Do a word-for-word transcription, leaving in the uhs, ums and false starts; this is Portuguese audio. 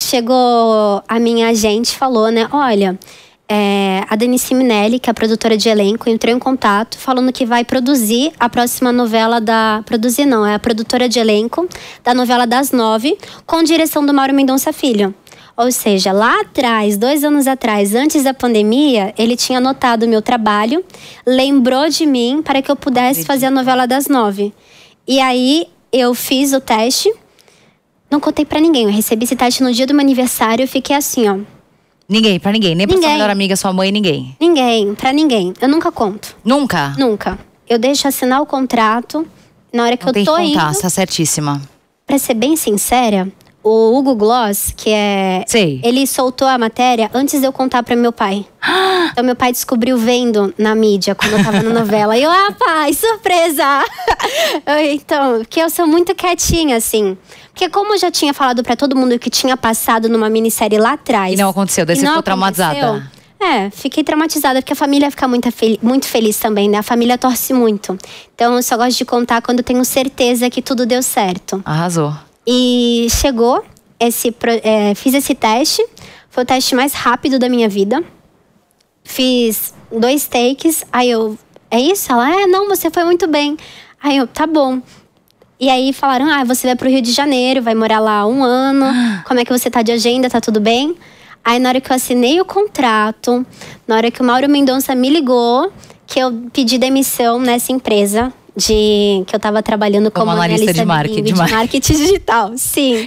chegou a minha agente, falou, né? Olha, é, a Danice Minelli, que é a produtora de elenco, entrou em contato falando que vai produzir a próxima novela da... Produzir não, é a produtora de elenco da novela das nove, com direção do Mauro Mendonça Filho. Ou seja, lá atrás, dois anos atrás, antes da pandemia, ele tinha notado o meu trabalho, lembrou de mim para que eu pudesse fazer a novela das nove. E aí, eu fiz o teste, não contei pra ninguém. Eu recebi esse teste no dia do meu aniversário, eu fiquei assim, ó. Ninguém, pra ninguém, nem pra Ninguém. sua melhor amiga, sua mãe, ninguém. Ninguém, pra ninguém. Eu nunca conto. Nunca? Nunca. Eu deixo assinar o contrato na hora que não eu tem tô que contar, indo. você tá certíssima. Pra ser bem sincera, o Hugo Gloss, que é... Sei. Ele soltou a matéria antes de eu contar pra meu pai. Então meu pai descobriu vendo na mídia, quando eu tava na novela. E eu, ah, pai, surpresa! Então, porque eu sou muito quietinha, assim. Porque como eu já tinha falado pra todo mundo que tinha passado numa minissérie lá atrás… E não aconteceu, daí você ficou traumatizada. É, fiquei traumatizada, porque a família fica muito, fel muito feliz também, né? A família torce muito. Então eu só gosto de contar quando eu tenho certeza que tudo deu certo. Arrasou. E chegou, esse, é, fiz esse teste. Foi o teste mais rápido da minha vida. Fiz dois takes. Aí eu, é isso? Ela, é, não, você foi muito bem. Aí eu, tá bom. E aí falaram, ah, você vai pro Rio de Janeiro, vai morar lá um ano. Como é que você tá de agenda, tá tudo bem? Aí na hora que eu assinei o contrato, na hora que o Mauro Mendonça me ligou, que eu pedi demissão nessa empresa. De, que eu tava trabalhando como, como analista, analista de, marketing, de marketing digital. Sim.